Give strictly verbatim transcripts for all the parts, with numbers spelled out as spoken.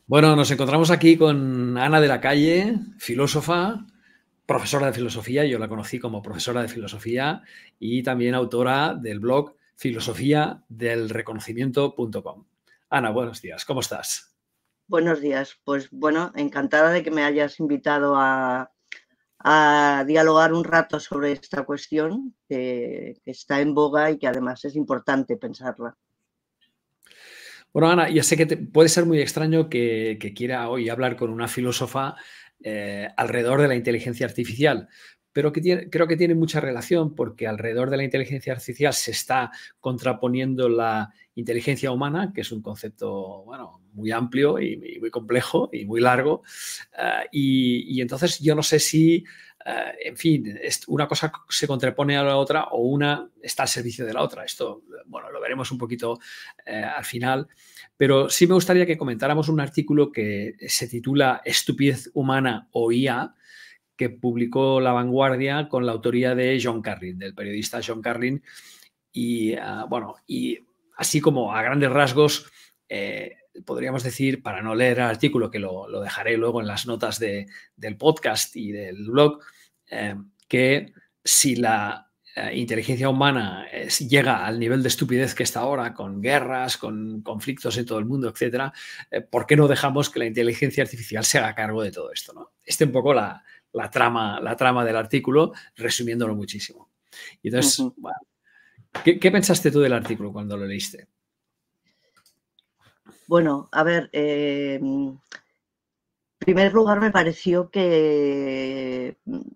Bueno, nos encontramos aquí con Ana de la Calle, filósofa, profesora de filosofía. Yo la conocí como profesora de filosofía y también autora del blog filosofía del reconocimiento punto com. Ana, buenos días, ¿cómo estás? Buenos días. Pues bueno, encantada de que me hayas invitado a, a dialogar un rato sobre esta cuestión que, que está en boga y que además es importante pensarla. Bueno, Ana, ya sé que te, puede ser muy extraño que, que quiera hoy hablar con una filósofa eh, alrededor de la inteligencia artificial, pero que tiene, creo que tiene mucha relación porque alrededor de la inteligencia artificial se está contraponiendo la inteligencia humana, que es un concepto, bueno, muy amplio y, y muy complejo y muy largo. Uh, y, y entonces yo no sé si Uh, en fin, una cosa se contrapone a la otra o una está al servicio de la otra. Esto, bueno, lo veremos un poquito eh, al final, pero sí me gustaría que comentáramos un artículo que se titula Estupidez humana o I A, que publicó La Vanguardia con la autoría de John Carlin, del periodista John Carlin, y uh, bueno, y así como a grandes rasgos, eh, podríamos decir, para no leer el artículo, que lo, lo dejaré luego en las notas de, del podcast y del blog, eh, que si la eh, inteligencia humana es, llega al nivel de estupidez que está ahora, con guerras, con conflictos en todo el mundo, etcétera, eh, ¿por qué no dejamos que la inteligencia artificial se haga cargo de todo esto, ¿no? Este es un poco la, la, trama, la trama del artículo, resumiéndolo muchísimo. Y entonces, Uh-huh. bueno, ¿qué, ¿qué pensaste tú del artículo cuando lo leíste? Bueno, a ver, eh, en primer lugar me pareció que,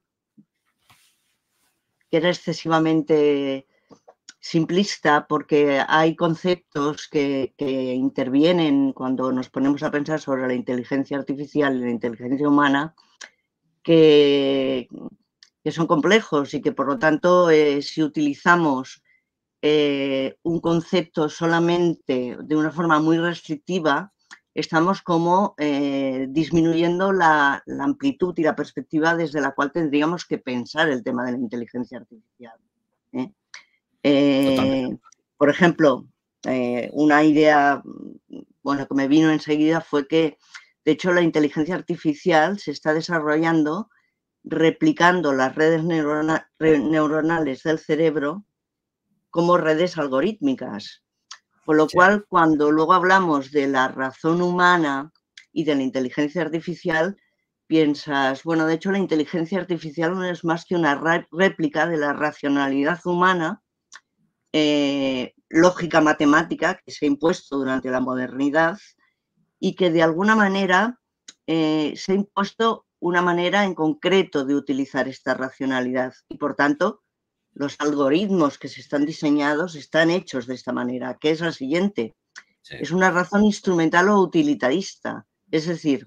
que era excesivamente simplista porque hay conceptos que, que intervienen cuando nos ponemos a pensar sobre la inteligencia artificial y la inteligencia humana que, que son complejos y que por lo tanto eh, si utilizamos eh, un concepto solamente de una forma muy restrictiva, estamos como eh, disminuyendo la, la amplitud y la perspectiva desde la cual tendríamos que pensar el tema de la inteligencia artificial. ¿eh? Eh, por ejemplo, eh, una idea bueno, que me vino enseguida fue que, de hecho, la inteligencia artificial se está desarrollando replicando las redes neurona, neuronales del cerebro como redes algorítmicas. Con lo Sí. cual, cuando luego hablamos de la razón humana y de la inteligencia artificial, piensas, bueno, de hecho la inteligencia artificial no es más que una réplica de la racionalidad humana, eh, lógica matemática que se ha impuesto durante la modernidad y que de alguna manera eh, se ha impuesto una manera en concreto de utilizar esta racionalidad y por tanto los algoritmos que se están diseñados están hechos de esta manera, que es la siguiente. Sí. Es una razón instrumental o utilitarista. Es decir,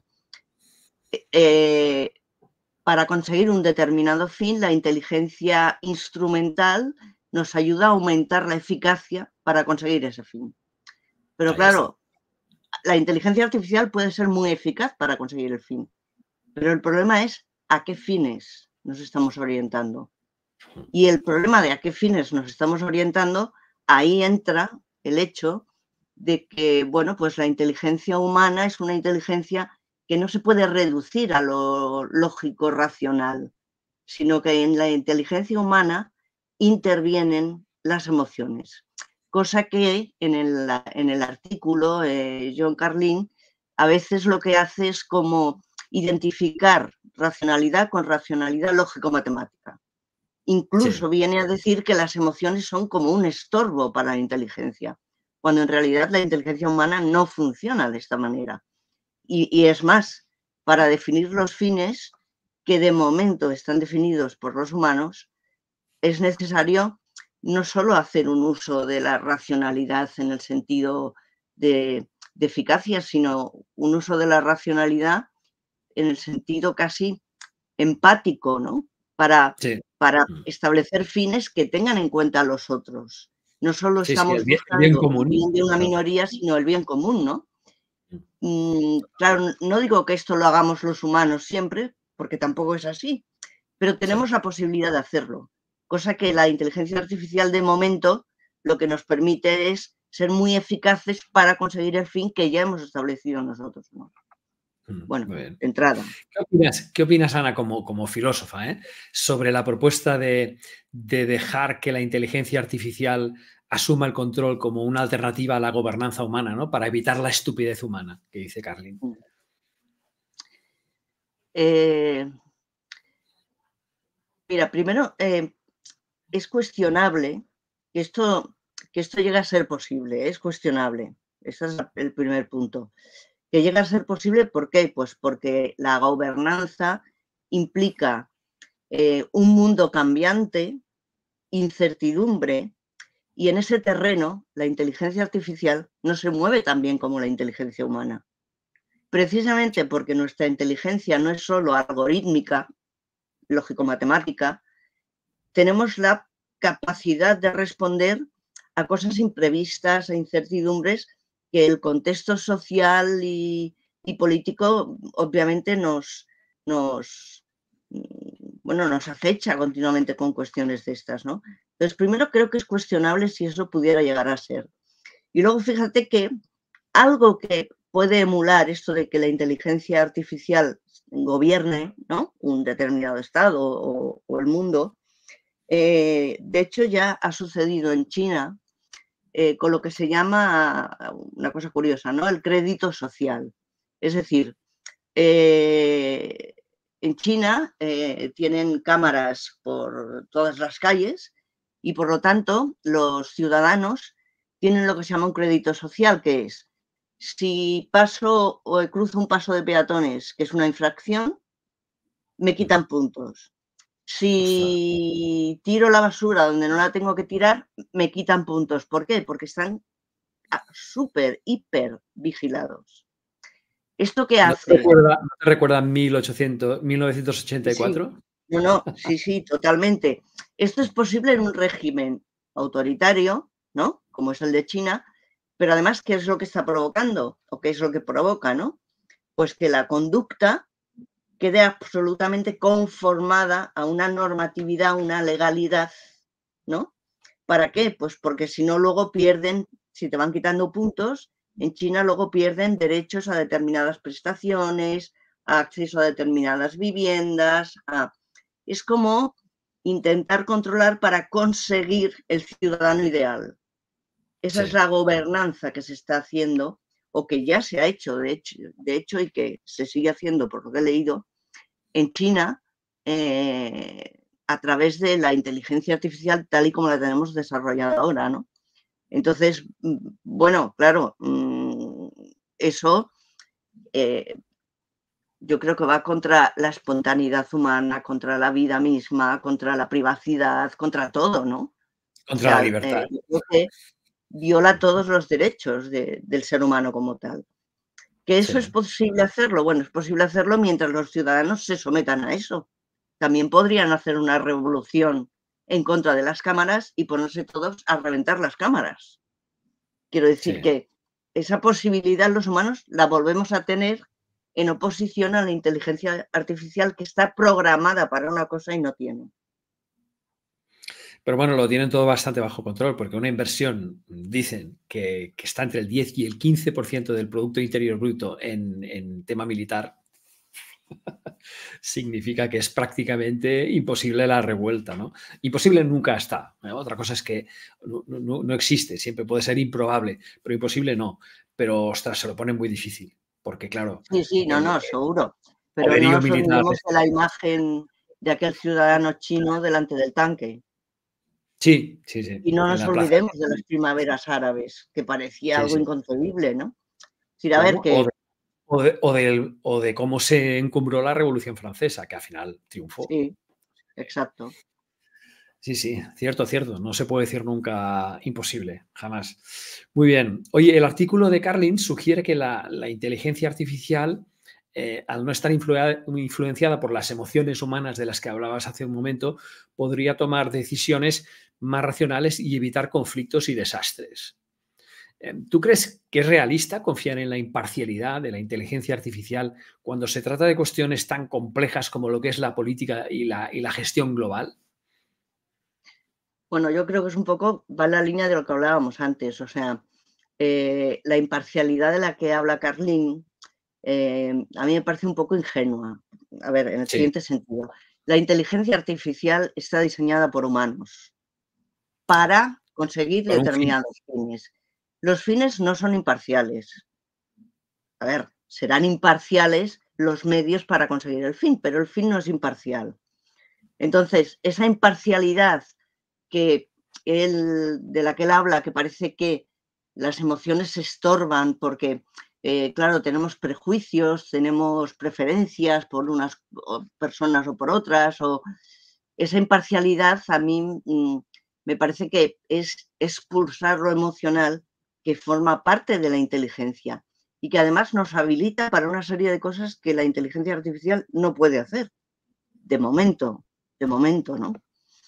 eh, para conseguir un determinado fin, la inteligencia instrumental nos ayuda a aumentar la eficacia para conseguir ese fin. Pero claro, la inteligencia artificial puede ser muy eficaz para conseguir el fin. Pero el problema es a qué fines nos estamos orientando. Y el problema de a qué fines nos estamos orientando, ahí entra el hecho de que, bueno, pues la inteligencia humana es una inteligencia que no se puede reducir a lo lógico racional, sino que en la inteligencia humana intervienen las emociones. Cosa que en el, en el artículo eh, John Carlin a veces lo que hace es como identificar racionalidad con racionalidad lógico-matemática. Incluso sí. Viene a decir que las emociones son como un estorbo para la inteligencia, cuando en realidad la inteligencia humana no funciona de esta manera. Y, y es más, para definir los fines que de momento están definidos por los humanos, es necesario no solo hacer un uso de la racionalidad en el sentido de, de eficacia, sino un uso de la racionalidad en el sentido casi empático, ¿no? Para, sí. para establecer fines que tengan en cuenta a los otros. No solo sí, estamos sí, el bien, buscando el bien común. el bien de una minoría, sino el bien común, ¿no? Mm, claro, no digo que esto lo hagamos los humanos siempre, porque tampoco es así, pero tenemos sí. la posibilidad de hacerlo, cosa que la inteligencia artificial de momento lo que nos permite es ser muy eficaces para conseguir el fin que ya hemos establecido nosotros, ¿no? Bueno, Muy bien. de entrada. ¿Qué opinas, qué opinas Ana, como, como filósofa, ¿eh? sobre la propuesta de, de dejar que la inteligencia artificial asuma el control como una alternativa a la gobernanza humana, ¿no? Para evitar la estupidez humana, que dice Carlin? Eh, mira, primero, eh, es cuestionable que esto, que esto llegue a ser posible, ¿eh? Es cuestionable. Ese es el primer punto. Que llega a ser posible, ¿por qué? Pues porque la gobernanza implica eh, un mundo cambiante, incertidumbre, y en ese terreno la inteligencia artificial no se mueve tan bien como la inteligencia humana. Precisamente porque nuestra inteligencia no es solo algorítmica, lógico-matemática, tenemos la capacidad de responder a cosas imprevistas, a incertidumbres que el contexto social y, y político obviamente nos, nos, bueno, nos acecha continuamente con cuestiones de estas, ¿no? Entonces, primero creo que es cuestionable si eso pudiera llegar a ser. Y luego fíjate que algo que puede emular esto de que la inteligencia artificial gobierne, ¿no?, un determinado estado o, o el mundo, eh, de hecho ya ha sucedido en China eh, con lo que se llama, una cosa curiosa, ¿no?, el crédito social. Es decir, eh, en China eh, tienen cámaras por todas las calles y por lo tanto los ciudadanos tienen lo que se llama un crédito social, que es, si paso o cruzo un paso de peatones, que es una infracción, me quitan puntos. Si tiro la basura donde no la tengo que tirar, me quitan puntos. ¿Por qué? Porque están súper, hiper vigilados. ¿Esto qué ¿No te hace? recuerda, no te recuerda mil ochocientos, mil novecientos ochenta y Sí, cuatro? no, no, sí, sí, totalmente. Esto es posible en un régimen autoritario, ¿no?, como es el de China, pero además, ¿qué es lo que está provocando? ¿O qué es lo que provoca, no? Pues que la conducta quede absolutamente conformada a una normatividad, una legalidad, ¿no? ¿Para qué? Pues porque si no, luego pierden, si te van quitando puntos, en China luego pierden derechos a determinadas prestaciones, a acceso a determinadas viviendas. A... Es como intentar controlar para conseguir el ciudadano ideal. Esa Sí. es la gobernanza que se está haciendo o que ya se ha hecho, de hecho, de hecho y que se sigue haciendo, por lo que he leído, en China, eh, a través de la inteligencia artificial tal y como la tenemos desarrollada ahora, ¿no? Entonces, bueno, claro, eso eh, yo creo que va contra la espontaneidad humana, contra la vida misma, contra la privacidad, contra todo, ¿no? O Contra la sea, libertad. eh, yo creo que viola todos los derechos de, del ser humano como tal. ¿Que eso Sí. es posible hacerlo? Bueno, es posible hacerlo mientras los ciudadanos se sometan a eso. También podrían hacer una revolución en contra de las cámaras y ponerse todos a reventar las cámaras. Quiero decir Sí. que esa posibilidad los humanos la volvemos a tener en oposición a la inteligencia artificial que está programada para una cosa y no tiene. Pero bueno, lo tienen todo bastante bajo control, porque una inversión, dicen, que, que está entre el diez y el quince por ciento del Producto Interior Bruto en, en tema militar, significa que es prácticamente imposible la revuelta, ¿no? Imposible nunca está, ¿eh? Otra cosa es que no, no, no existe, siempre puede ser improbable, pero imposible no. Pero, ostras, se lo pone muy difícil, porque claro, Sí, sí, no, el, no, el seguro. Pero no poderío nos militar olvidemos es... de la imagen de aquel ciudadano chino delante del tanque. Sí, sí, sí, Y no en nos la plaza. olvidemos de las primaveras árabes, que parecía Sí, algo sí. inconcebible, ¿no? Es decir, a ver, Bueno, o que de, o, de, o, de, o de cómo se encumbró la Revolución Francesa, que al final triunfó. sí, exacto. Sí, sí, cierto, cierto. No se puede decir nunca imposible, jamás. Muy bien. Oye, el artículo de Carlin sugiere que la, la inteligencia artificial, eh, al no estar influ influenciada por las emociones humanas de las que hablabas hace un momento, podría tomar decisiones más racionales y evitar conflictos y desastres. ¿Tú crees que es realista confiar en la imparcialidad de la inteligencia artificial cuando se trata de cuestiones tan complejas como lo que es la política y la, y la gestión global? Bueno, yo creo que es un poco, va en la línea de lo que hablábamos antes, o sea, eh, la imparcialidad de la que habla Carlin eh, a mí me parece un poco ingenua. A ver, en el Sí. siguiente sentido. La inteligencia artificial está diseñada por humanos para conseguir Por un fin. determinados fines. Los fines no son imparciales. A ver, serán imparciales los medios para conseguir el fin, pero el fin no es imparcial. Entonces, esa imparcialidad que él, de la que él habla, que parece que las emociones se estorban porque, eh, claro, tenemos prejuicios, tenemos preferencias por unas personas o por otras, o esa imparcialidad a mí mmm, me parece que es expulsar lo emocional que forma parte de la inteligencia y que además nos habilita para una serie de cosas que la inteligencia artificial no puede hacer, de momento, de momento, ¿no?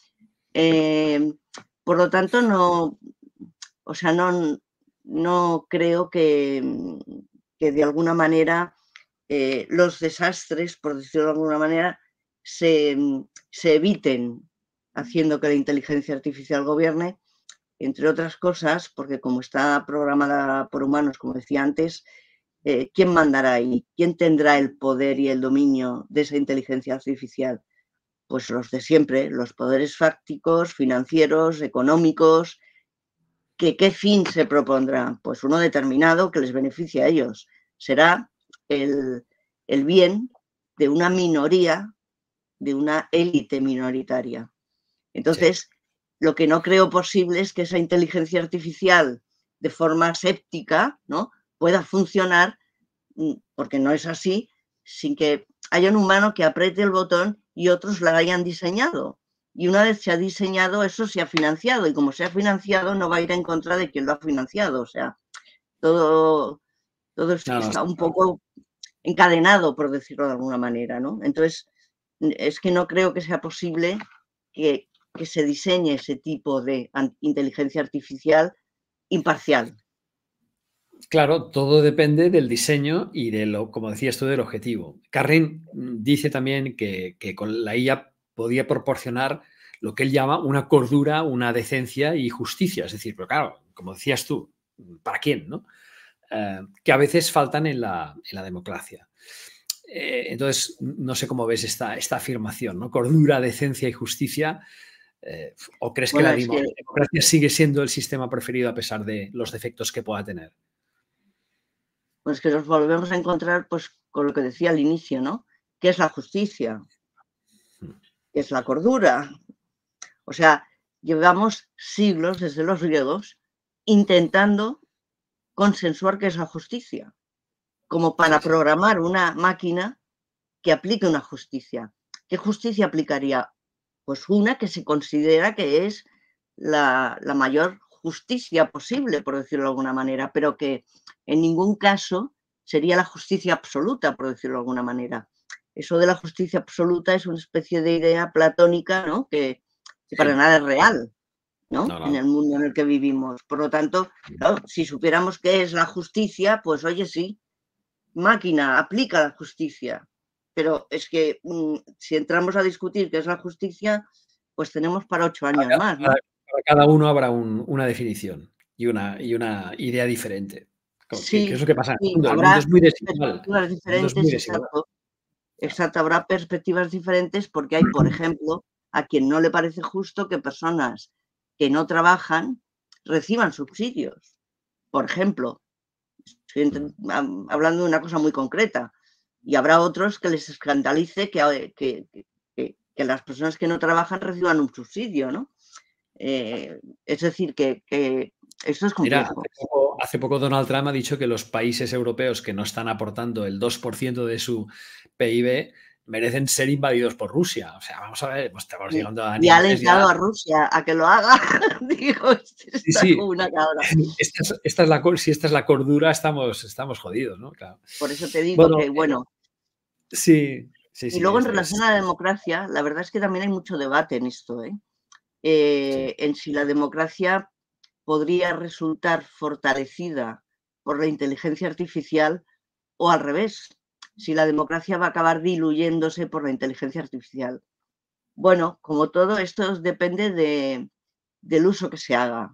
Eh, por lo tanto, no, o sea, no, no creo que, que de alguna manera eh, los desastres, por decirlo de alguna manera, se, se eviten haciendo que la inteligencia artificial gobierne, entre otras cosas, porque como está programada por humanos, como decía antes, eh, ¿quién mandará ahí? ¿Quién tendrá el poder y el dominio de esa inteligencia artificial? Pues los de siempre, los poderes fácticos, financieros, económicos. ¿Que, ¿Qué fin se propondrá? Pues uno determinado que les beneficie a ellos. Será el, el bien de una minoría, de una élite minoritaria. Entonces, sí. Lo que no creo posible es que esa inteligencia artificial, de forma séptica, ¿no?, pueda funcionar, porque no es así, sin que haya un humano que apriete el botón y otros la hayan diseñado. Y una vez se ha diseñado, eso se ha financiado. Y como se ha financiado, no va a ir en contra de quien lo ha financiado. O sea, todo, todo No, no, está un poco encadenado, por decirlo de alguna manera, ¿no? Entonces, es que no creo que sea posible que, que se diseñe ese tipo de inteligencia artificial imparcial. Claro, todo depende del diseño y de lo, como decías tú, del objetivo. Carrin dice también que, que con la I A podía proporcionar lo que él llama una cordura, una decencia y justicia. Es decir, pero claro, como decías tú, ¿para quién, no? Eh, que a veces faltan en la, en la democracia. Eh, entonces, no sé cómo ves esta, esta afirmación, ¿no? Cordura, decencia y justicia. Eh, ¿O crees bueno, que la es que... democracia sigue siendo el sistema preferido a pesar de los defectos que pueda tener? Pues que nos volvemos a encontrar pues, con lo que decía al inicio, ¿no? ¿Qué es la justicia? ¿Qué es la cordura? O sea, llevamos siglos desde los griegos intentando consensuar qué es la justicia, como para sí, sí. programar una máquina que aplique una justicia. ¿Qué justicia aplicaría? Pues una que se considera que es la, la mayor justicia posible, por decirlo de alguna manera, pero que en ningún caso sería la justicia absoluta, por decirlo de alguna manera. Eso de la justicia absoluta es una especie de idea platónica, ¿no?, que, que para sí. nada es real, ¿no? No, no, en el mundo en el que vivimos. Por lo tanto, claro, si supiéramos qué es la justicia, pues oye, sí, máquina, aplica la justicia. Pero es que mmm, si entramos a discutir qué es la justicia, pues tenemos para ocho años para, más, ¿no? Para, para cada uno habrá un, una definición y una, y una idea diferente. Sí, ¿Qué es lo que pasa en sí, el mundo? El habrá mundo es muy desigual. perspectivas diferentes, Muy desigual. exacto. Exacto, habrá perspectivas diferentes porque hay, por ejemplo, a quien no le parece justo que personas que no trabajan reciban subsidios. Por ejemplo, estoy hablando de una cosa muy concreta. Y habrá otros que les escandalice que, que, que, que las personas que no trabajan reciban un subsidio, ¿no? Eh, es decir, que, que esto es complejo. Mira, hace poco, hace poco Donald Trump ha dicho que los países europeos que no están aportando el dos por ciento de su P I B merecen ser invadidos por Rusia. O sea, vamos a ver, pues estamos llegando a y ha niveles alentado ya... a Rusia a que lo haga. Digo, está sí, sí. como una cabra. Esta es, esta es la, si esta es la cordura, estamos, estamos jodidos, ¿no? Claro. Por eso te digo bueno, que, bueno... Eh, sí, sí, sí. Y luego es, en relación es... a la democracia, la verdad es que también hay mucho debate en esto, ¿eh? Eh, sí. En si la democracia podría resultar fortalecida por la inteligencia artificial o al revés, si la democracia va a acabar diluyéndose por la inteligencia artificial. Bueno, como todo esto depende de, del uso que se haga.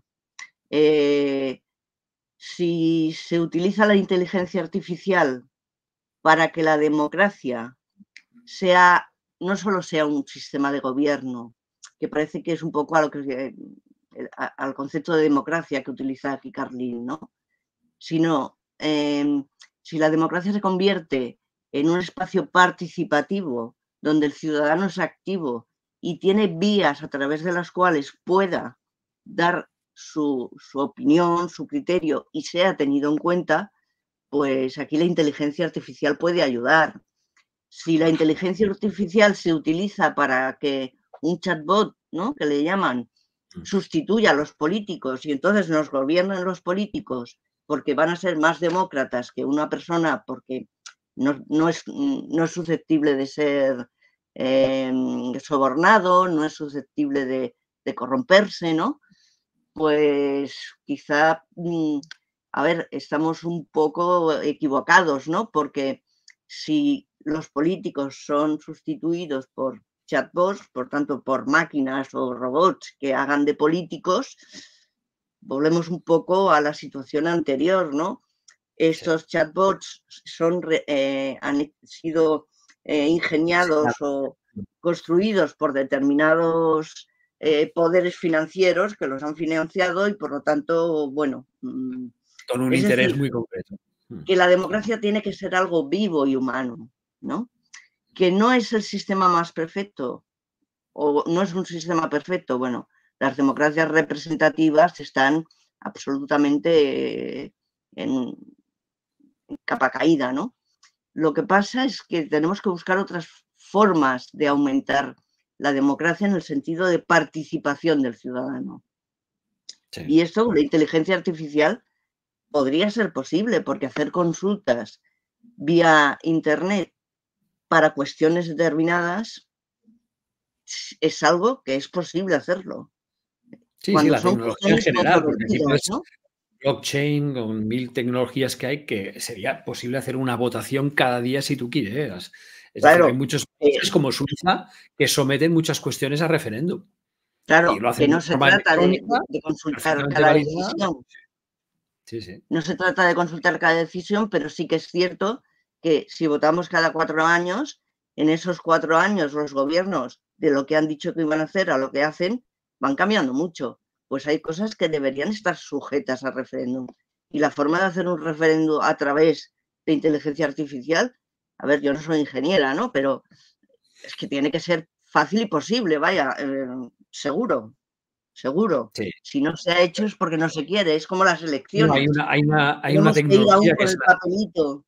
Eh, si se utiliza la inteligencia artificial para que la democracia sea, no solo sea un sistema de gobierno, que parece que es un poco a lo que, a, al concepto de democracia que utiliza aquí Carlin, ¿no? Sino eh, si la democracia se convierte en un espacio participativo donde el ciudadano es activo y tiene vías a través de las cuales pueda dar su, su opinión, su criterio y sea tenido en cuenta, pues aquí la inteligencia artificial puede ayudar. Si la inteligencia artificial se utiliza para que un chatbot, ¿no?, que le llaman, sustituya a los políticos y entonces nos gobiernan los políticos porque van a ser más demócratas que una persona, porque no, no, es, no es susceptible de ser eh, sobornado, no es susceptible de, de corromperse, ¿no? Pues quizá, a ver, estamos un poco equivocados, ¿no? Porque si los políticos son sustituidos por chatbots, por tanto, por máquinas o robots que hagan de políticos, volvemos un poco a la situación anterior, ¿no? Estos sí. chatbots son, eh, han sido eh, ingeniados sí, claro. o construidos por determinados eh, poderes financieros que los han financiado y, por lo tanto, bueno... Con un es interés decir, muy concreto. Que la democracia tiene que ser algo vivo y humano, ¿no? Que no es el sistema más perfecto o no es un sistema perfecto. Bueno, las democracias representativas están absolutamente en capa caída, ¿no? Lo que pasa es que tenemos que buscar otras formas de aumentar la democracia en el sentido de participación del ciudadano. Sí. Y esto, la inteligencia artificial, podría ser posible, porque hacer consultas vía Internet para cuestiones determinadas es algo que es posible hacerlo. Sí, Cuando sí, la son tecnología en general, porque si puedes, ¿no? Blockchain, con mil tecnologías que hay, que sería posible hacer una votación cada día si tú quieres. Es claro, decir, hay muchos países como Suiza que someten muchas cuestiones a referéndum. Claro, y lo hacen que no se trata de, de consultar cada decisión. Sí, sí. No se trata de consultar cada decisión, pero sí que es cierto que si votamos cada cuatro años, en esos cuatro años los gobiernos de lo que han dicho que iban a hacer a lo que hacen van cambiando mucho. Pues hay cosas que deberían estar sujetas a referéndum. Y la forma de hacer un referéndum a través de inteligencia artificial, a ver, yo no soy ingeniera, ¿no? Pero es que tiene que ser fácil y posible, vaya, eh, seguro. Seguro. Sí. Si no se ha hecho es porque no se quiere. Es como las elecciones. No, hay una, hay una, hay Tenemos una tecnología que ir aún que con es el la, papelito.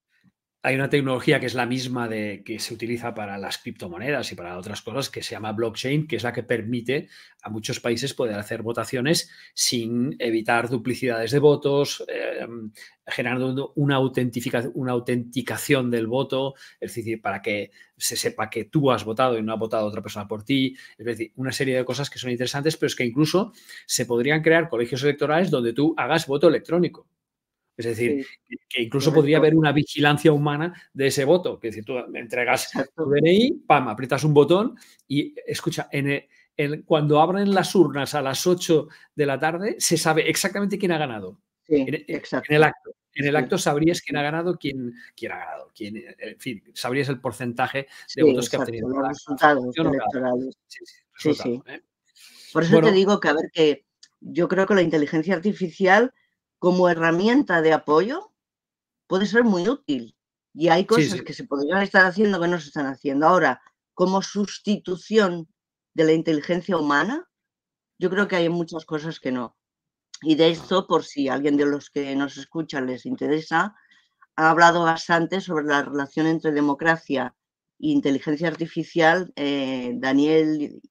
Hay una tecnología que es la misma de que se utiliza para las criptomonedas y para otras cosas, que se llama blockchain, que es la que permite a muchos países poder hacer votaciones sin evitar duplicidades de votos, eh, generando una, autentificación, una autenticación del voto, es decir, para que se sepa que tú has votado y no ha votado otra persona por ti. Es decir, una serie de cosas que son interesantes, pero es que incluso se podrían crear colegios electorales donde tú hagas voto electrónico. Es decir, sí, que incluso correcto. Podría haber una vigilancia humana de ese voto. Que si tú entregas Exacto. tu D N I, pam, aprietas un botón y escucha, en el, en, cuando abren las urnas a las ocho de la tarde, se sabe exactamente quién ha ganado. Sí, en, exacto. en el acto. En el sí. acto sabrías quién ha ganado, quién, quién ha ganado. Quién, en fin, sabrías el porcentaje de sí, votos exacto, que ha tenido. Los resultados electorales. Sí, sí, sí, resultado, sí. ¿eh? Por eso bueno, te digo que, a ver, que yo creo que la inteligencia artificial como herramienta de apoyo puede ser muy útil. Y hay cosas sí, sí. que se podrían estar haciendo que no se están haciendo. Ahora, como sustitución de la inteligencia humana, yo creo que hay muchas cosas que no. Y de esto, por si alguien de los que nos escucha les interesa, ha hablado bastante sobre la relación entre democracia e inteligencia artificial eh, Daniel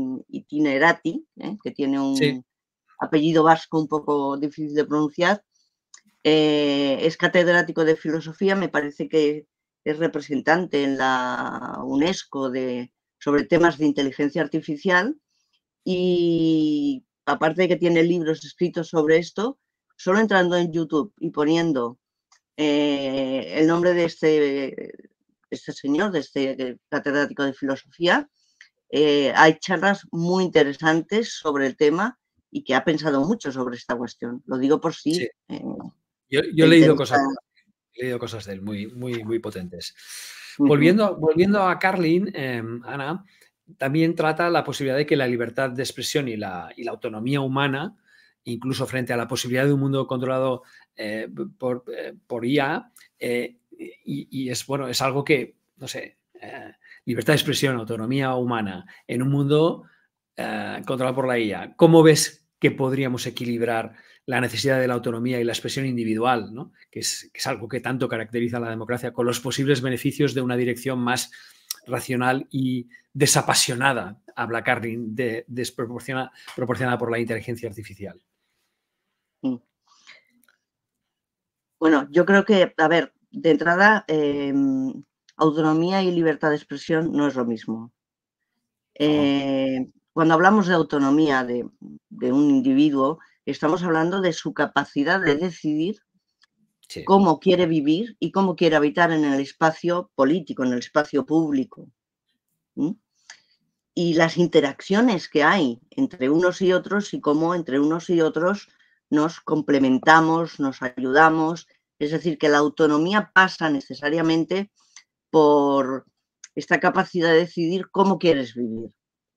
Itinerati, eh, que tiene un sí. apellido vasco un poco difícil de pronunciar. Eh, es catedrático de filosofía, me parece que es representante en la UNESCO de, sobre temas de inteligencia artificial y aparte de que tiene libros escritos sobre esto, solo entrando en YouTube y poniendo eh, el nombre de este, este señor, de este catedrático de filosofía, eh, hay charlas muy interesantes sobre el tema y que ha pensado mucho sobre esta cuestión. Lo digo por sí. sí. Eh, Yo, yo he leído cosas. he leído cosas de él muy, muy, muy potentes. Volviendo, volviendo a Carlin, eh, Ana, también trata la posibilidad de que la libertad de expresión y la, y la autonomía humana, incluso frente a la posibilidad de un mundo controlado eh, por, eh, por I A, eh, y, y es, bueno, es algo que, no sé, eh, libertad de expresión, autonomía humana en un mundo eh, controlado por la I A. ¿Cómo ves que podríamos equilibrar la necesidad de la autonomía y la expresión individual, ¿no? que, es, que es algo que tanto caracteriza a la democracia, con los posibles beneficios de una dirección más racional y desapasionada, habla Carlin, de, desproporcionada proporcionada por la inteligencia artificial? Bueno, yo creo que, a ver, de entrada, eh, autonomía y libertad de expresión no es lo mismo. Eh, oh. Cuando hablamos de autonomía de, de un individuo, estamos hablando de su capacidad de decidir sí. cómo quiere vivir y cómo quiere habitar en el espacio político, en el espacio público. ¿Mm? Y las interacciones que hay entre unos y otros y cómo entre unos y otros nos complementamos, nos ayudamos. Es decir, que la autonomía pasa necesariamente por esta capacidad de decidir cómo quieres vivir.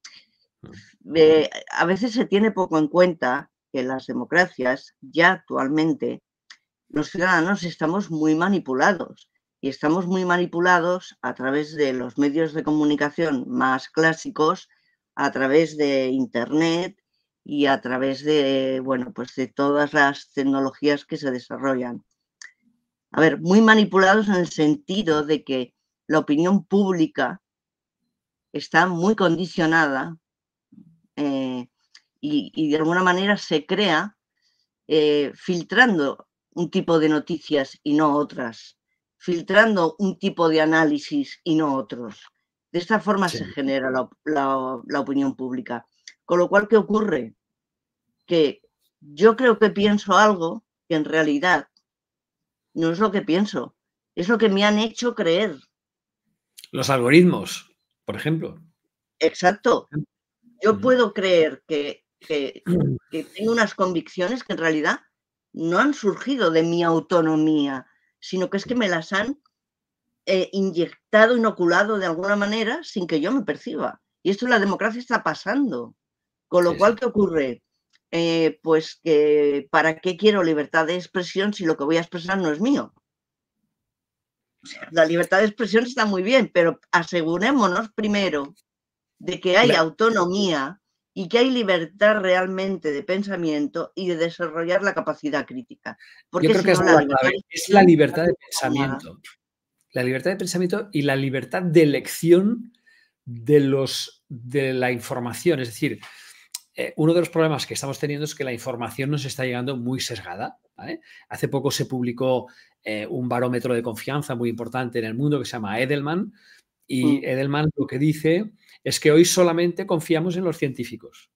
Eh, a veces se tiene poco en cuenta que en las democracias, ya actualmente, los ciudadanos estamos muy manipulados. Y estamos muy manipulados a través de los medios de comunicación más clásicos, a través de Internet y a través de, bueno, pues de todas las tecnologías que se desarrollan. A ver, muy manipulados en el sentido de que la opinión pública está muy condicionada eh, y, y de alguna manera se crea eh, filtrando un tipo de noticias y no otras, filtrando un tipo de análisis y no otros. De esta forma sí. se genera la, la, la opinión pública. Con lo cual, ¿qué ocurre? Que yo creo que pienso algo que en realidad no es lo que pienso, es lo que me han hecho creer. Los algoritmos, por ejemplo. Exacto. Yo uh-huh. puedo creer que, que, que tengo unas convicciones que en realidad no han surgido de mi autonomía, sino que es que me las han eh, inyectado, inoculado de alguna manera sin que yo me perciba. Y esto en la democracia está pasando. Con lo sí, cual, sí. ¿qué ocurre? Eh, pues que ¿para qué quiero libertad de expresión si lo que voy a expresar no es mío? O sea, la libertad de expresión está muy bien, pero asegurémonos primero de que hay la... autonomía y que hay libertad realmente de pensamiento y de desarrollar la capacidad crítica. Porque Yo creo si que no, es, la la clave. Es la libertad de pensamiento. La libertad de pensamiento y la libertad de elección de, los, de la información. Es decir, eh, uno de los problemas que estamos teniendo es que la información nos está llegando muy sesgada, ¿vale? Hace poco se publicó eh, un barómetro de confianza muy importante en el mundo que se llama Edelman, y Edelman lo que dice es que hoy solamente confiamos en los científicos,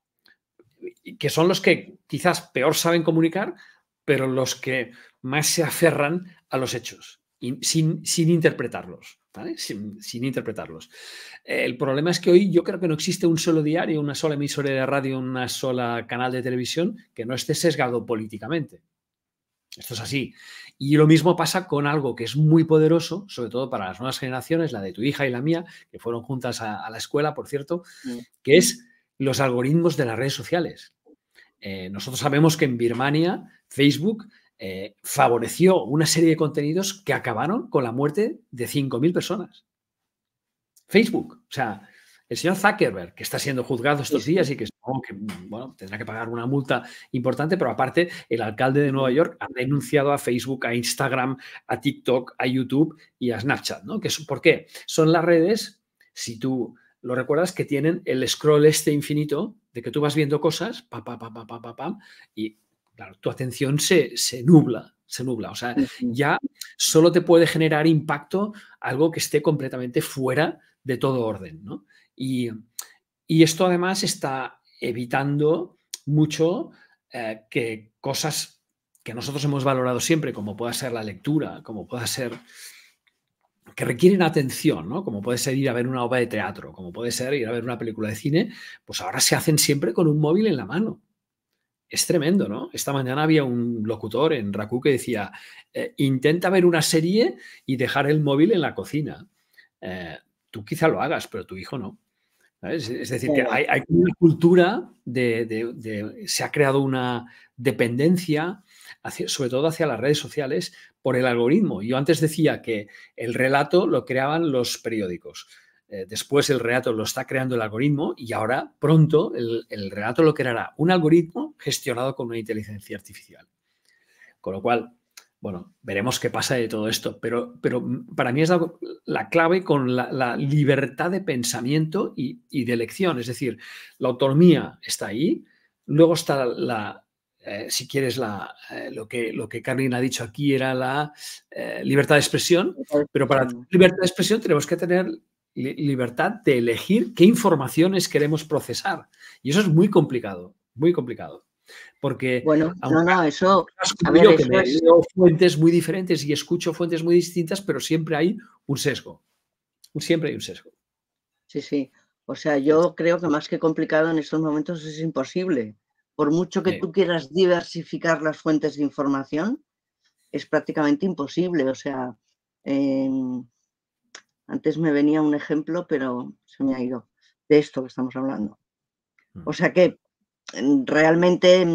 que son los que quizás peor saben comunicar, pero los que más se aferran a los hechos, y sin, sin interpretarlos, ¿vale? Sin, sin interpretarlos. El problema es que hoy yo creo que no existe un solo diario, una sola emisora de radio, una sola canal de televisión que no esté sesgado políticamente. Esto es así. Y lo mismo pasa con algo que es muy poderoso, sobre todo para las nuevas generaciones, la de tu hija y la mía, que fueron juntas a, a la escuela, por cierto, que es los algoritmos de las redes sociales. Eh, nosotros sabemos que en Birmania, Facebook eh, favoreció una serie de contenidos que acabaron con la muerte de cinco mil personas. Facebook, o sea, el señor Zuckerberg, que está siendo juzgado estos días y que, supongo que bueno, tendrá que pagar una multa importante, pero aparte el alcalde de Nueva York ha denunciado a Facebook, a Instagram, a TikTok, a YouTube y a Snapchat, ¿no? Que es, ¿por qué? Son las redes, si tú lo recuerdas, que tienen el scroll este infinito de que tú vas viendo cosas, pa, pa, pa, pa, pa, pa, pa, y claro, tu atención se, se nubla, se nubla. O sea, ya solo te puede generar impacto algo que esté completamente fuera de todo orden, ¿no? Y, y esto además está evitando mucho eh, que cosas que nosotros hemos valorado siempre, como pueda ser la lectura, como pueda ser, que requieren atención, ¿no? Como puede ser ir a ver una obra de teatro, como puede ser ir a ver una película de cine, pues ahora se hacen siempre con un móvil en la mano. es tremendo, ¿no? Esta mañana había un locutor en RACU que decía, eh, intenta ver una serie y dejar el móvil en la cocina. Eh, tú quizá lo hagas, pero tu hijo no. ¿Sabes? Es decir, que hay, hay una cultura de, de, de, se ha creado una dependencia, hacia, sobre todo hacia las redes sociales, por el algoritmo. Yo antes decía que el relato lo creaban los periódicos. Eh, después el relato lo está creando el algoritmo y ahora pronto el, el relato lo creará un algoritmo gestionado con una inteligencia artificial. Con lo cual, bueno, veremos qué pasa de todo esto, pero, pero para mí es la, la clave con la, la libertad de pensamiento y, y de elección. Es decir, la autonomía está ahí, luego está la, eh, si quieres, la, eh, lo, que, lo que Carlin ha dicho aquí era la eh, libertad de expresión, pero para tener libertad de expresión tenemos que tener libertad de elegir qué informaciones queremos procesar. Y eso es muy complicado, muy complicado. Porque bueno, no, no, eso, a ver, yo eso que me es... leo fuentes muy diferentes y escucho fuentes muy distintas, pero siempre hay un sesgo. Siempre hay un sesgo. Sí, sí. O sea, yo creo que más que complicado en estos momentos es imposible. Por mucho que sí. tú quieras diversificar las fuentes de información, es prácticamente imposible. O sea, eh, antes me venía un ejemplo, pero se me ha ido, de esto que estamos hablando. O sea que realmente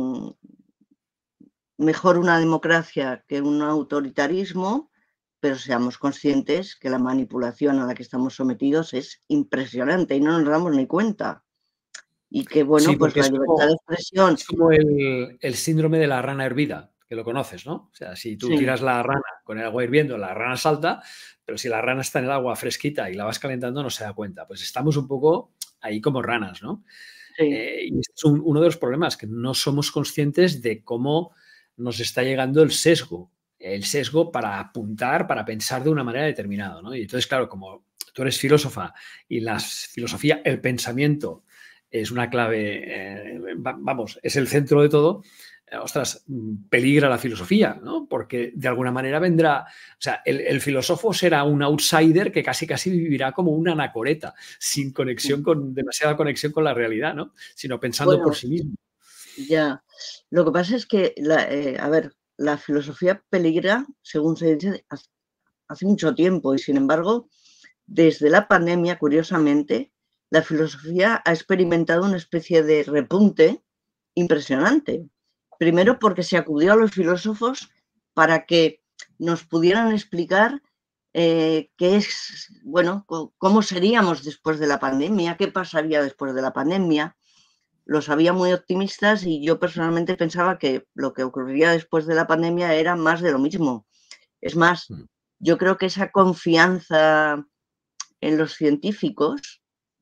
mejor una democracia que un autoritarismo, pero seamos conscientes que la manipulación a la que estamos sometidos es impresionante y no nos damos ni cuenta. Y que, bueno, sí, pues la libertad como, de expresión... Es como el, el síndrome de la rana hervida, que lo conoces, ¿no? O sea, si tú sí. tiras la rana con el agua hirviendo, la rana salta, pero si la rana está en el agua fresquita y la vas calentando, no se da cuenta. Pues estamos un poco ahí como ranas, ¿no? Sí. Eh, y este es un, uno de los problemas, que no somos conscientes de cómo nos está llegando el sesgo. El sesgo para apuntar, para pensar de una manera determinada, ¿no? Y entonces, claro, como tú eres filósofa y la filosofía, el pensamiento es una clave, eh, vamos, es el centro de todo, eh, ostras, peligra la filosofía, ¿no? Porque de alguna manera vendrá, o sea, el, el filósofo será un outsider que casi casi vivirá como una anacoreta, sin conexión con, demasiada conexión con la realidad, ¿no? Sino pensando bueno, por sí mismo. Ya, lo que pasa es que, la, eh, a ver, la filosofía peligra, según se dice, hace mucho tiempo y sin embargo, desde la pandemia, curiosamente, la filosofía ha experimentado una especie de repunte impresionante. Primero porque se acudió a los filósofos para que nos pudieran explicar eh, qué es, bueno, cómo seríamos después de la pandemia, qué pasaría después de la pandemia. Los había muy optimistas y yo personalmente pensaba que lo que ocurriría después de la pandemia era más de lo mismo. Es más, yo creo que esa confianza en los científicos,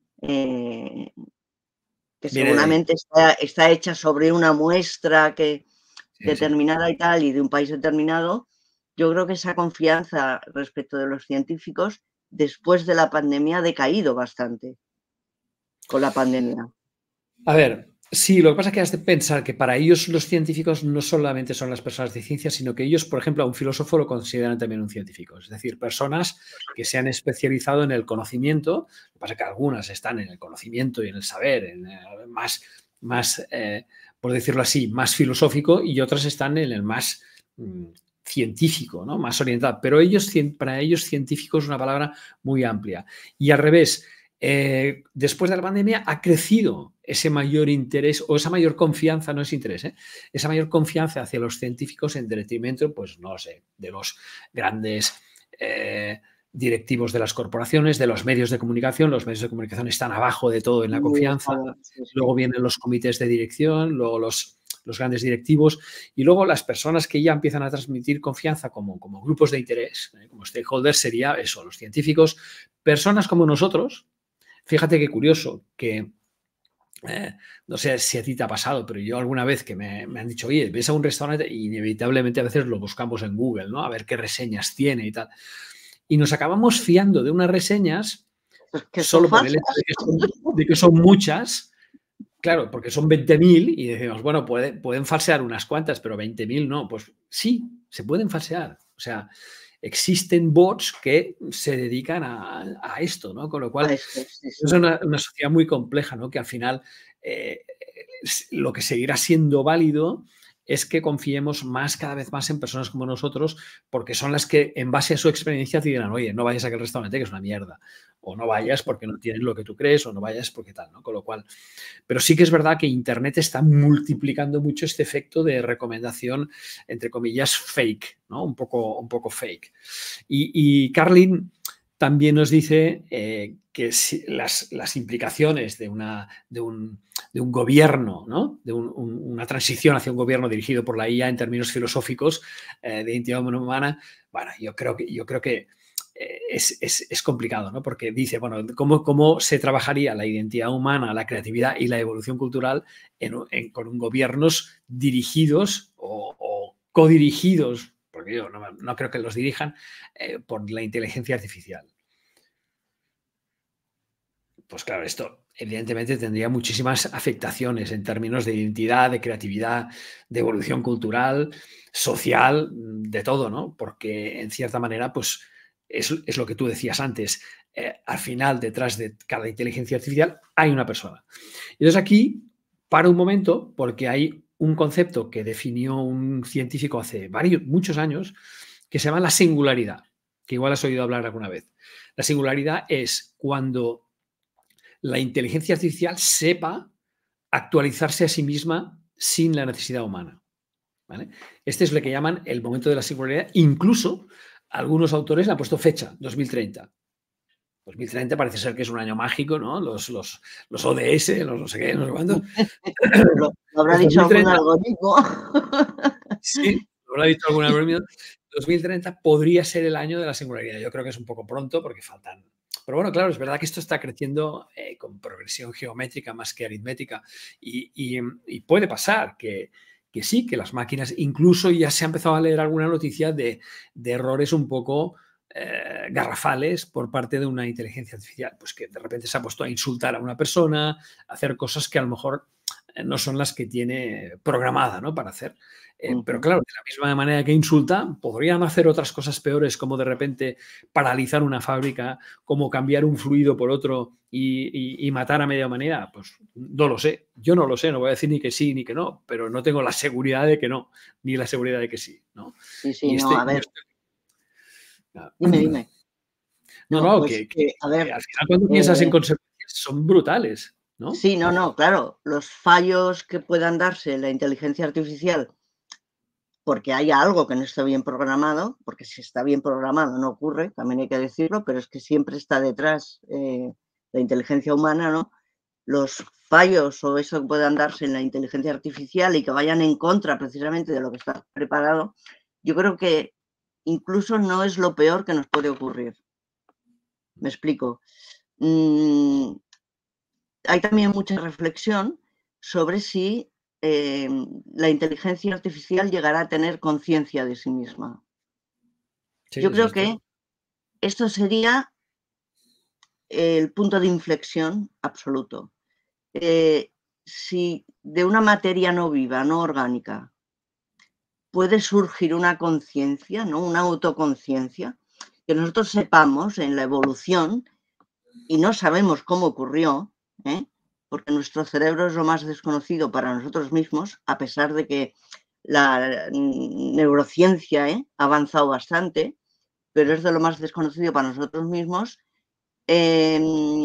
eh, que Viene seguramente está, está hecha sobre una muestra que, sí, determinada sí. y tal, y de un país determinado, yo creo que esa confianza respecto de los científicos después de la pandemia ha decaído bastante con la pandemia. A ver, sí, lo que pasa es que has de pensar que para ellos los científicos no solamente son las personas de ciencia, sino que ellos, por ejemplo, a un filósofo lo consideran también un científico. Es decir, personas que se han especializado en el conocimiento. Lo que pasa es que algunas están en el conocimiento y en el saber, en el más, más eh, por decirlo así, más filosófico, y otras están en el más mm, científico, ¿no? Más orientado. Pero ellos, para ellos, científico es una palabra muy amplia. Y al revés, Eh, después de la pandemia ha crecido ese mayor interés o esa mayor confianza, no es interés, ¿eh? esa mayor confianza hacia los científicos en detrimento, pues no sé, de los grandes eh, directivos de las corporaciones, de los medios de comunicación. Los medios de comunicación están abajo de todo en la confianza. Sí, sí. Luego vienen los comités de dirección, luego los, los grandes directivos y luego las personas que ya empiezan a transmitir confianza como, como grupos de interés, ¿eh? como stakeholders, sería eso, los científicos, personas como nosotros. Fíjate qué curioso, que eh, no sé si a ti te ha pasado, pero yo alguna vez que me, me han dicho, oye, ves a un restaurante y inevitablemente a veces lo buscamos en Google, ¿no? A ver qué reseñas tiene y tal. Y nos acabamos fiando de unas reseñas que solo por el hecho de que, son, de que son muchas, claro, porque son veinte mil y decimos, bueno, puede, pueden falsear unas cuantas, pero veinte mil no. Pues sí, se pueden falsear. O sea, existen bots que se dedican a, a esto, ¿no? Con lo cual, es una, una sociedad muy compleja, ¿no? Que al final eh, lo que seguirá siendo válido es que confiemos más, cada vez más en personas como nosotros, porque son las que, en base a su experiencia, te dirán, oye, no vayas a aquel restaurante que es una mierda, o no vayas porque no tienen lo que tú crees, o no vayas porque tal, ¿no? Con lo cual, pero sí que es verdad que Internet está multiplicando mucho este efecto de recomendación, entre comillas, fake, ¿no? Un poco, un poco fake. Y, y Carlin también nos dice eh, que si las, las implicaciones de, una, de, un, de un gobierno, ¿no? de un, un, una transición hacia un gobierno dirigido por la I A en términos filosóficos eh, de identidad humana, bueno, yo creo que, yo creo que eh, es, es, es complicado, ¿no? Porque dice, bueno, ¿cómo, ¿cómo se trabajaría la identidad humana, la creatividad y la evolución cultural en, en, con gobiernos dirigidos o, o codirigidos, porque yo no, no creo que los dirijan, eh, por la inteligencia artificial? Pues claro, esto evidentemente tendría muchísimas afectaciones en términos de identidad, de creatividad, de evolución cultural, social, de todo, ¿no? Porque en cierta manera, pues es, es lo que tú decías antes, eh, al final detrás de cada inteligencia artificial hay una persona. Entonces aquí paro un momento porque hay un concepto que definió un científico hace varios, muchos años que se llama la singularidad, que igual has oído hablar alguna vez. La singularidad es cuando la inteligencia artificial sepa actualizarse a sí misma sin la necesidad humana, ¿vale? Este es lo que llaman el momento de la singularidad. Incluso algunos autores le han puesto fecha, dos mil treinta. dos mil treinta parece ser que es un año mágico, ¿no? Los, los, los O D S, los no sé qué, no sé cuántos. Lo, lo habrá pues dicho algún algoritmo. Sí, lo habrá dicho algún algoritmo. dos mil treinta podría ser el año de la singularidad. Yo creo que es un poco pronto porque faltan. Pero bueno, claro, es verdad que esto está creciendo eh, con progresión geométrica más que aritmética. Y, y, y puede pasar que, que sí, que las máquinas, incluso ya se ha empezado a leer alguna noticia de, de errores un poco eh, garrafales por parte de una inteligencia artificial, pues que de repente se ha puesto a insultar a una persona, a hacer cosas que a lo mejor no son las que tiene programada, ¿no? Para hacer. Eh, uh-huh. Pero claro, de la misma manera que insulta, podrían hacer otras cosas peores, como de repente paralizar una fábrica, como cambiar un fluido por otro y, y, y matar a media humanidad. Pues no lo sé. Yo no lo sé. No voy a decir ni que sí ni que no, pero no tengo la seguridad de que no, ni la seguridad de que sí, ¿no? Sí, sí, y no, este, a ver. Este... No. Dime, dime. No, no, no pues, que, que, a ver, que al final cuando eh, piensas en consecuencias son brutales, ¿no? Sí, no, no, claro. Los fallos que puedan darse en la inteligencia artificial porque haya algo que no está bien programado, porque si está bien programado no ocurre, también hay que decirlo, pero es que siempre está detrás eh, la inteligencia humana, ¿no? Los fallos o eso que puedan darse en la inteligencia artificial y que vayan en contra precisamente de lo que está preparado, yo creo que incluso no es lo peor que nos puede ocurrir. Me explico. Mm, hay también mucha reflexión sobre si Eh, la inteligencia artificial llegará a tener conciencia de sí misma. Sí, Yo creo que esto sería el punto de inflexión absoluto. Eh, si de una materia no viva, no orgánica, puede surgir una conciencia, ¿no? Una autoconciencia, que nosotros sepamos en la evolución y no sabemos cómo ocurrió, ¿eh? Porque nuestro cerebro es lo más desconocido para nosotros mismos, a pesar de que la neurociencia ¿eh? ha avanzado bastante, pero es de lo más desconocido para nosotros mismos. Eh,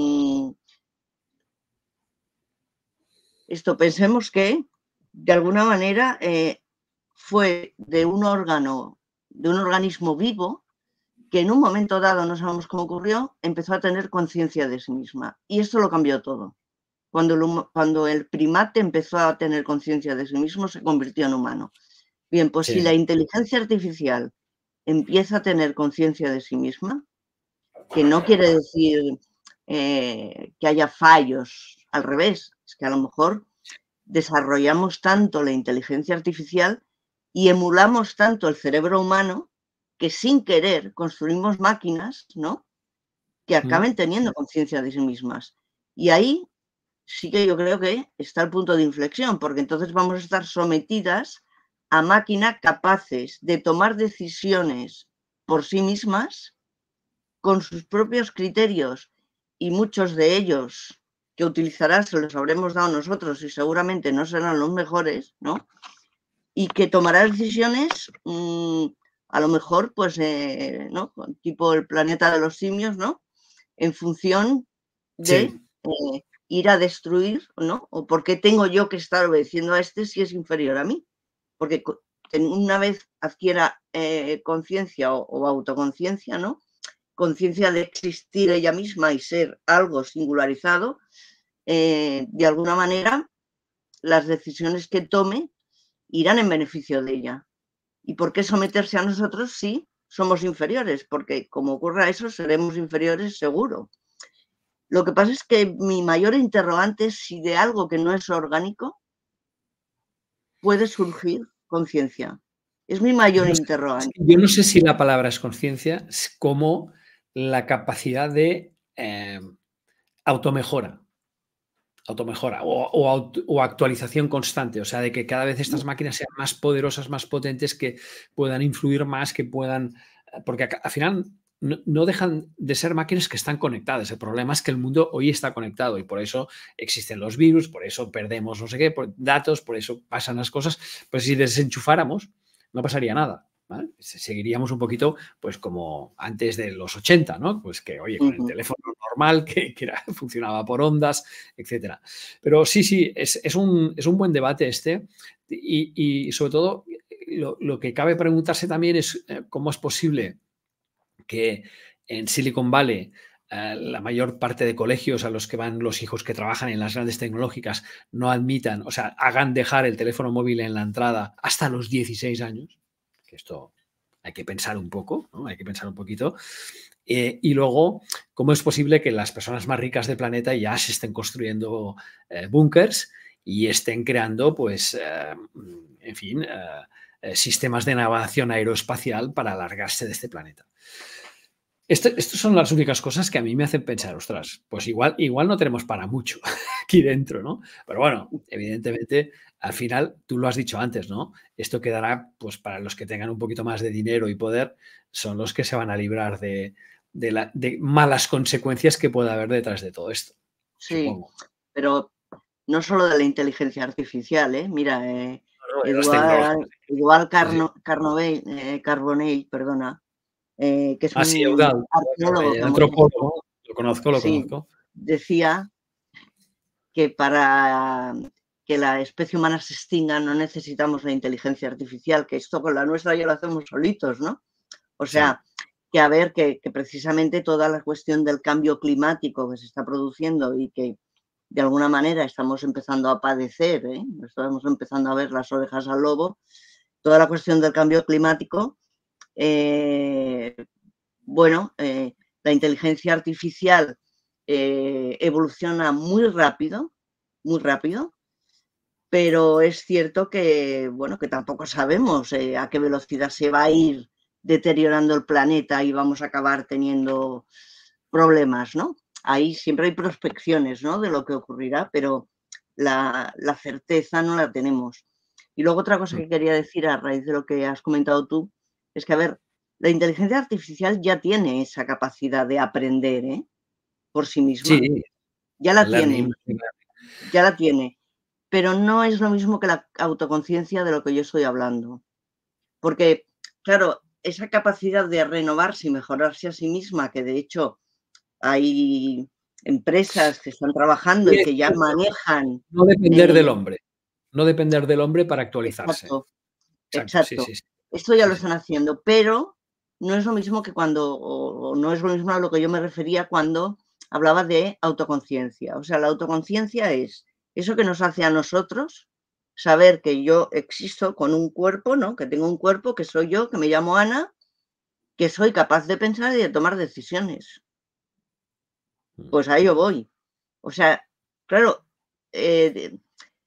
esto pensemos que, de alguna manera, eh, fue de un órgano, de un organismo vivo, que en un momento dado, no sabemos cómo ocurrió, empezó a tener conciencia de sí misma. Y esto lo cambió todo. Cuando, lo, cuando el primate empezó a tener conciencia de sí mismo, se convirtió en humano. Bien, pues sí. Si la inteligencia artificial empieza a tener conciencia de sí misma, que no quiere decir eh, que haya fallos, al revés, es que a lo mejor desarrollamos tanto la inteligencia artificial y emulamos tanto el cerebro humano que sin querer construimos máquinas, ¿no? Que acaben teniendo conciencia de sí mismas. Y ahí sí que yo creo que está el punto de inflexión, porque entonces vamos a estar sometidas a máquinas capaces de tomar decisiones por sí mismas, con sus propios criterios, y muchos de ellos que utilizará se los habremos dado nosotros y seguramente no serán los mejores, ¿no? Y que tomará decisiones, mmm, a lo mejor, pues, eh, ¿no? Tipo el planeta de los simios, ¿no? En función de Sí. eh, ir a destruir, ¿no? O por qué tengo yo que estar obedeciendo a este si es inferior a mí. Porque una vez adquiera eh, conciencia o, o autoconciencia, ¿no? Conciencia de existir ella misma y ser algo singularizado, eh, de alguna manera las decisiones que tome irán en beneficio de ella. ¿Y por qué someterse a nosotros si somos inferiores? Porque como ocurra eso, seremos inferiores seguro. Lo que pasa es que mi mayor interrogante es si de algo que no es orgánico puede surgir conciencia. Es mi mayor No sé, interrogante. yo no sé si la palabra es conciencia, como la capacidad de eh, automejora. Automejora o, o, o actualización constante, o sea, de que cada vez estas máquinas sean más poderosas, más potentes, que puedan influir más, que puedan... Porque al final no, no dejan de ser máquinas que están conectadas. El problema es que el mundo hoy está conectado y por eso existen los virus, por eso perdemos no sé qué, por datos, por eso pasan las cosas. Pues si desenchufáramos, no pasaría nada. ¿Vale? Seguiríamos un poquito pues como antes de los ochenta, ¿no? Pues que, oye, con el teléfono normal, que, que era, funcionaba por ondas, etcétera. Pero sí, sí, es, es, un, es un buen debate este y, y sobre todo lo, lo que cabe preguntarse también es eh, cómo es posible que en Silicon Valley eh, la mayor parte de colegios a los que van los hijos que trabajan en las grandes tecnológicas no admitan, o sea, hagan dejar el teléfono móvil en la entrada hasta los dieciséis años, que esto hay que pensar un poco, ¿no? Hay que pensar un poquito. Eh, y luego, ¿cómo es posible que las personas más ricas del planeta ya se estén construyendo eh, búnkers y estén creando, pues, eh, en fin, eh, sistemas de navegación aeroespacial para alargarse de este planeta? Estas esto son las únicas cosas que a mí me hacen pensar, ostras, pues igual, igual no tenemos para mucho aquí dentro, ¿no? Pero bueno, evidentemente, al final, tú lo has dicho antes, ¿no? Esto quedará, pues para los que tengan un poquito más de dinero y poder, son los que se van a librar de, de, la, de malas consecuencias que pueda haber detrás de todo esto, Sí, supongo. pero no solo de la inteligencia artificial, ¿eh? Mira, eh, No, no, de las Eduard, tecnológicas. Eduard Sí, sí. Carno, Carnovell, eh, Carbonell, perdona, eh, que es Ah, sí, un Eudald, arqueólogo el famoso, antropólogo, lo conozco, lo sí, conozco. decía que para que la especie humana se extinga no necesitamos la inteligencia artificial, que esto con la nuestra ya lo hacemos solitos, ¿no? O sea, Sí. que a ver, que, que precisamente toda la cuestión del cambio climático que se está produciendo y que de alguna manera estamos empezando a padecer, ¿eh? Estamos empezando a ver las orejas al lobo, toda la cuestión del cambio climático, eh, bueno, eh, la inteligencia artificial eh, evoluciona muy rápido, muy rápido, pero es cierto que, bueno, que tampoco sabemos eh, a qué velocidad se va a ir deteriorando el planeta y vamos a acabar teniendo problemas, ¿no? Ahí siempre hay prospecciones, ¿no? De lo que ocurrirá, pero la, la certeza no la tenemos. Y luego otra cosa que quería decir a raíz de lo que has comentado tú, es que, a ver, la inteligencia artificial ya tiene esa capacidad de aprender, ¿eh? Por sí misma. Sí, Ya la el learning. tiene, ya la tiene. Pero no es lo mismo que la autoconciencia de lo que yo estoy hablando. Porque, claro, esa capacidad de renovarse y mejorarse a sí misma, que de hecho hay empresas que están trabajando y que ya manejan. No depender Eh, del hombre. No depender del hombre para actualizarse. exacto, Exacto, sí, exacto. sí, sí. Esto ya Sí, lo sí. están haciendo, pero no es lo mismo que cuando, o, o no es lo mismo a lo que yo me refería cuando hablaba de autoconciencia. O sea, la autoconciencia es eso que nos hace a nosotros saber que yo existo con un cuerpo, ¿no? Que tengo un cuerpo, que soy yo, que me llamo Ana, que soy capaz de pensar y de tomar decisiones. Pues a ello voy. O sea, claro, eh, de,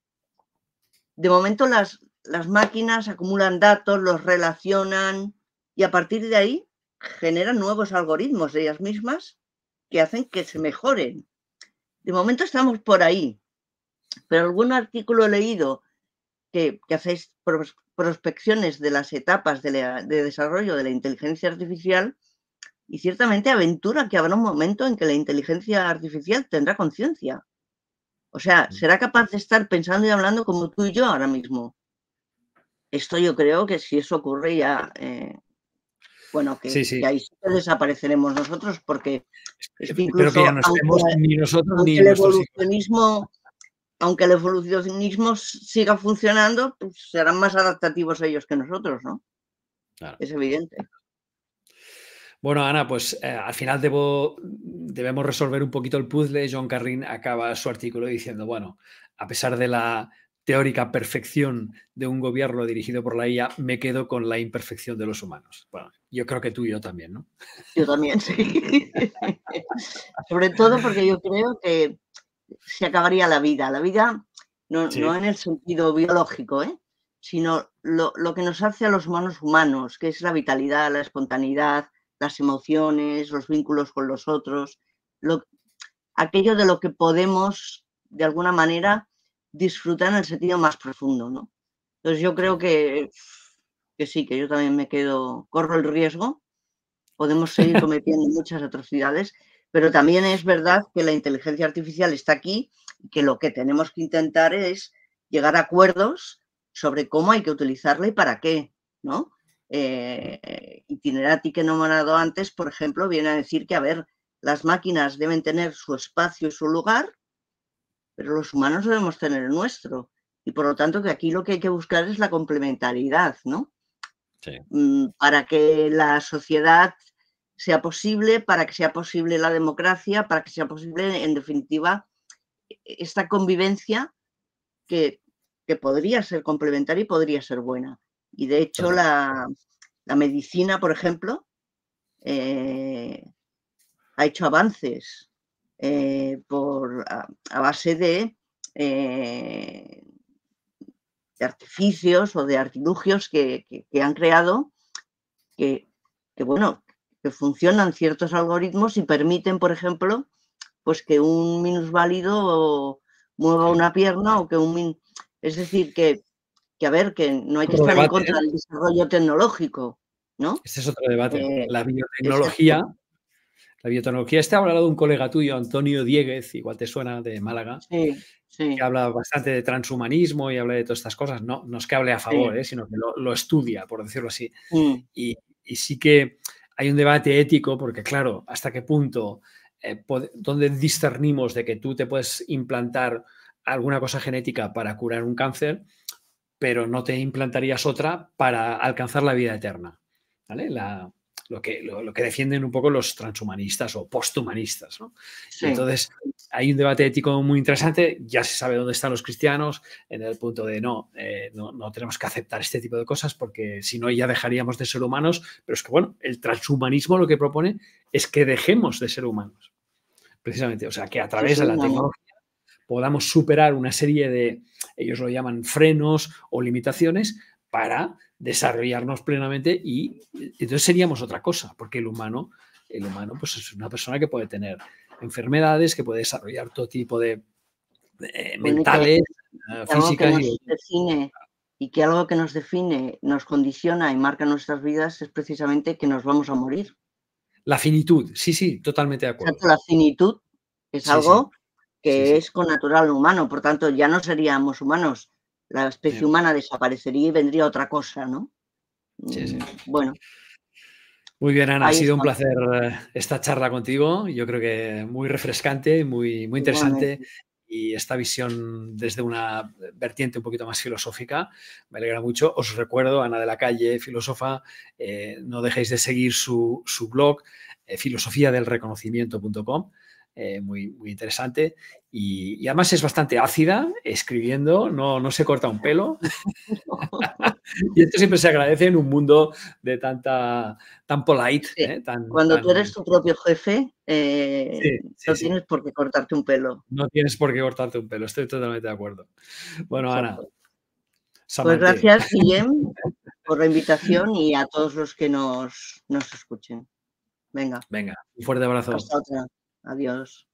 de momento las, las máquinas acumulan datos, los relacionan y a partir de ahí generan nuevos algoritmos de ellas mismas que hacen que se mejoren. De momento estamos por ahí, pero algún artículo he leído que, que hacéis pros, prospecciones de las etapas de, la, de desarrollo de la inteligencia artificial y ciertamente aventura que habrá un momento en que la inteligencia artificial tendrá conciencia. O sea, será capaz de estar pensando y hablando como tú y yo ahora mismo. Esto yo creo que si eso ocurre ya, eh, bueno, que, Sí, sí. que ahí sí que desapareceremos nosotros, porque es que Espero que ya incluso no aunque, estemos ni nosotros aunque ni el nuestros hijos. evolucionismo, aunque el evolucionismo siga funcionando, pues serán más adaptativos ellos que nosotros, ¿no? Claro. Es evidente. Bueno, Ana, pues eh, al final debo, debemos resolver un poquito el puzzle. John Carrin acaba su artículo diciendo, bueno, a pesar de la teórica perfección de un gobierno dirigido por la I A, me quedo con la imperfección de los humanos. Bueno, yo creo que tú y yo también, ¿no? Yo también, sí. Sobre todo porque yo creo que se acabaría la vida. La vida no, no Sí, en el sentido biológico, ¿eh? Sino lo, lo que nos hace a los humanos humanos, que es la vitalidad, la espontaneidad, las emociones, los vínculos con los otros, lo, aquello de lo que podemos, de alguna manera, disfrutar en el sentido más profundo, ¿no? Entonces yo creo sí. que, que sí, que yo también me quedo, corro el riesgo. Podemos seguir cometiendo muchas atrocidades, pero también es verdad que la inteligencia artificial está aquí y que lo que tenemos que intentar es llegar a acuerdos sobre cómo hay que utilizarla y para qué, ¿no? Eh, Itinerati, que he nombrado antes, por ejemplo, viene a decir que, a ver, las máquinas deben tener su espacio y su lugar, pero los humanos debemos tener el nuestro. Y por lo tanto, que aquí lo que hay que buscar es la complementariedad, ¿no? Sí. Para que la sociedad sea posible, para que sea posible la democracia, para que sea posible, en definitiva, esta convivencia que, que podría ser complementaria y podría ser buena. Y de hecho, Total. la, la medicina, por ejemplo, eh, ha hecho avances eh, por, a, a, base de, eh, de artificios o de artilugios que, que, que han creado que, que, bueno, que funcionan ciertos algoritmos y permiten, por ejemplo, pues que un minusválido mueva Sí. una pierna o que un... Min... Es decir, que, que, a ver, que no hay que Otro estar en debate, contra ¿eh? del desarrollo tecnológico, ¿no? Este es otro debate. Eh, La biotecnología, exacto. la biotecnología, este ha hablado un colega tuyo, Antonio Dieguez, igual te suena, de Málaga, Sí, que sí, habla bastante de transhumanismo y habla de todas estas cosas. No, no es que hable a favor, sí. ¿eh? Sino que lo, lo, estudia, por decirlo así. Mm. Y, y, sí que hay un debate ético, porque claro, hasta qué punto, eh, ¿dónde discernimos de que tú te puedes implantar alguna cosa genética para curar un cáncer, pero no te implantarías otra para alcanzar la vida eterna? ¿Vale? La, lo, que, lo, lo que defienden un poco los transhumanistas o posthumanistas, ¿no? Y Sí. entonces hay un debate ético muy interesante, ya se sabe dónde están los cristianos, en el punto de no, eh, no, no tenemos que aceptar este tipo de cosas porque si no ya dejaríamos de ser humanos, pero es que bueno, el transhumanismo lo que propone es que dejemos de ser humanos, precisamente, o sea, que a Sí, través sí, de la no, no. tecnología podamos superar una serie de, ellos lo llaman frenos o limitaciones para desarrollarnos plenamente y entonces seríamos otra cosa, porque el humano, el humano pues es una persona que puede tener enfermedades, que puede desarrollar todo tipo de, de Bueno, y que, mentales, uh, que algo que físicas y nos define y que algo que nos define, nos condiciona y marca nuestras vidas es precisamente que nos vamos a morir. la finitud. Sí, sí, totalmente de Exacto, acuerdo. la finitud es Sí, sí, algo sí, que sí. es connatural humano, por tanto, ya no seríamos humanos. La especie Sí, humana desaparecería y vendría otra cosa, ¿no? sí, sí. Mm, bueno, Muy bien, Ana, ha ahí sido un estamos, placer eh, esta charla contigo. Yo creo que muy refrescante, muy, muy interesante igualmente. y esta visión desde una vertiente un poquito más filosófica me alegra mucho. Os recuerdo, Ana de la Calle, filósofa, eh, no dejéis de seguir su, su blog, eh, filosofía del reconocimiento punto com. Eh, muy, muy interesante y, y además es bastante ácida escribiendo, no, no se corta un pelo y esto siempre se agradece en un mundo de tanta tan polite, Es que ¿eh? tan, cuando tú eres tan... tu propio jefe, eh, Sí, sí, no sí. tienes por qué cortarte un pelo. No tienes por qué cortarte un pelo, estoy totalmente de acuerdo. Bueno, Ana, Exacto. Pues Samante. gracias, Guillem, por la invitación y a todos los que nos, nos escuchen. Venga, Venga, un fuerte abrazo. hasta otra. Adiós.